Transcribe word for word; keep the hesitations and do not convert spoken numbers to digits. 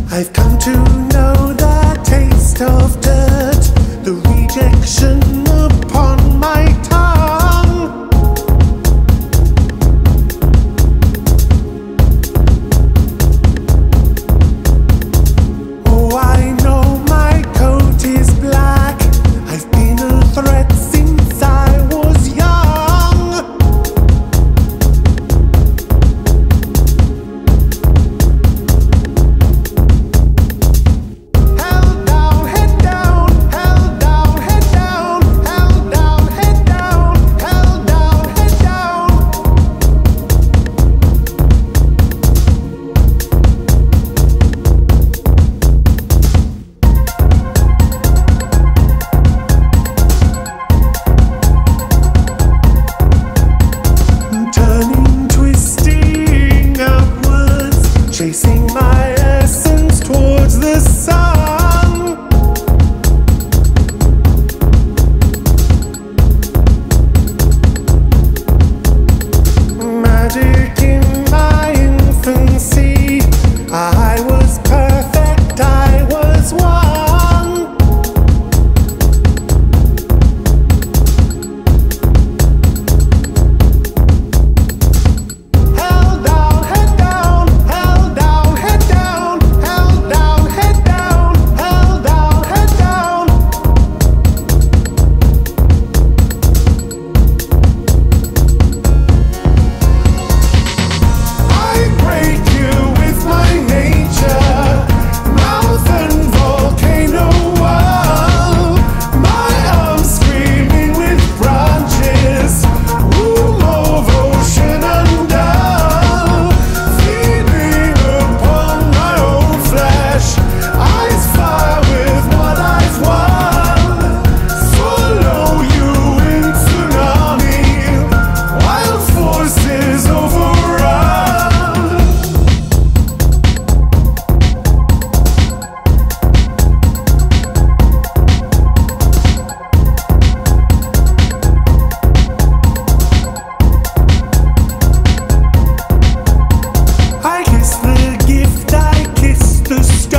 I've come to know the taste of dirt, the rejection upon my tongue. Oh, I know my coat is black. I've been a threat since I was young. Chasing my essence towards the sun. Magic in my infancy. I was perfect, I was one. Held down, head down. I kiss the gift, I kiss the sky.